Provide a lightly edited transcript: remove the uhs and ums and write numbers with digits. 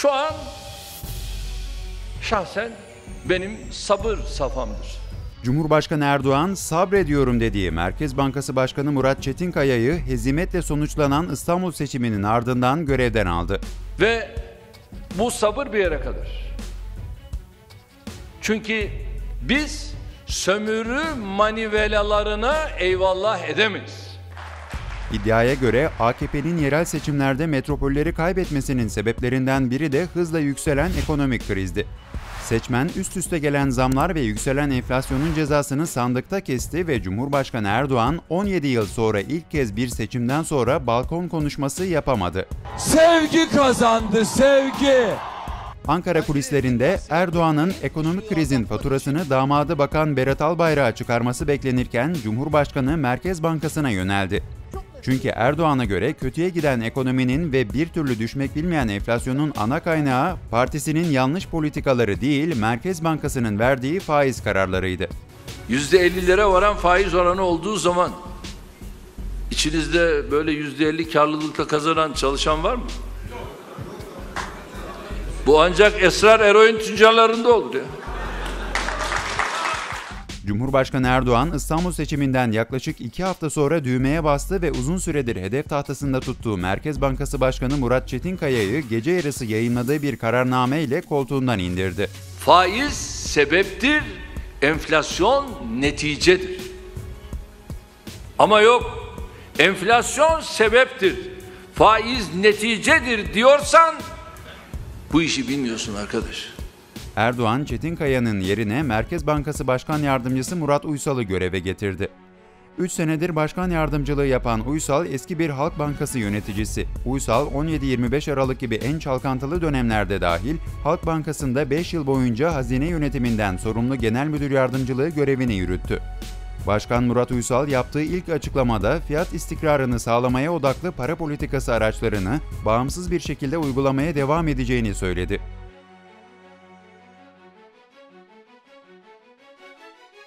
şu an şahsen benim sabır safhamdır. Cumhurbaşkanı Erdoğan sabrediyorum dediği Merkez Bankası Başkanı Murat Çetinkaya'yı hezimetle sonuçlanan İstanbul seçiminin ardından görevden aldı. Ve bu sabır bir yere kadar. Çünkü biz sömürü manivelalarına eyvallah edemeyiz. İddiaya göre AKP'nin yerel seçimlerde metropolleri kaybetmesinin sebeplerinden biri de hızla yükselen ekonomik krizdi. Seçmen üst üste gelen zamlar ve yükselen enflasyonun cezasını sandıkta kesti ve Cumhurbaşkanı Erdoğan 17 yıl sonra ilk kez bir seçimden sonra balkon konuşması yapamadı. Sevgi kazandı, sevgi! Ankara kulislerinde Erdoğan'ın ekonomik krizin faturasını damadı Bakan Berat Albayrak'a çıkarması beklenirken Cumhurbaşkanı Merkez Bankası'na yöneldi. Çünkü Erdoğan'a göre kötüye giden ekonominin ve bir türlü düşmek bilmeyen enflasyonun ana kaynağı partisinin yanlış politikaları değil, Merkez Bankası'nın verdiği faiz kararlarıydı. %50'lere varan faiz oranı olduğu zaman içinizde böyle %50 karlılıkla kazanan çalışan var mı? Bu ancak esrar eroin tüccarlarında olur ya. Cumhurbaşkanı Erdoğan, İstanbul seçiminden yaklaşık 2 hafta sonra düğmeye bastı ve uzun süredir hedef tahtasında tuttuğu Merkez Bankası Başkanı Murat Çetinkaya'yı gece yarısı yayınladığı bir kararname ile koltuğundan indirdi. Faiz sebeptir, enflasyon neticedir. Ama yok, enflasyon sebeptir, faiz neticedir diyorsan bu işi bilmiyorsun arkadaş. Erdoğan, Çetinkaya'nın yerine Merkez Bankası Başkan Yardımcısı Murat Uysal'ı göreve getirdi. 3 senedir başkan yardımcılığı yapan Uysal eski bir Halk Bankası yöneticisi. Uysal 17-25 Aralık gibi en çalkantılı dönemlerde dahil Halk Bankası'nda 5 yıl boyunca hazine yönetiminden sorumlu genel müdür yardımcılığı görevini yürüttü. Başkan Murat Uysal yaptığı ilk açıklamada fiyat istikrarını sağlamaya odaklı para politikası araçlarını bağımsız bir şekilde uygulamaya devam edeceğini söyledi.